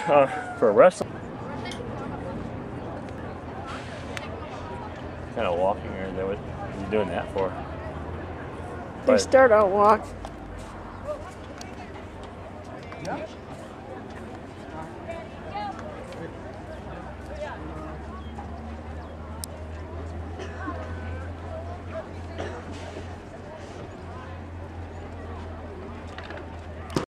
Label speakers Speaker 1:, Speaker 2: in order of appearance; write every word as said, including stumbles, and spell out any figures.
Speaker 1: uh, for wrestling. Kind of walking, or is that what he's doing that for?
Speaker 2: They
Speaker 1: But,
Speaker 2: start out walk.
Speaker 3: Yeah.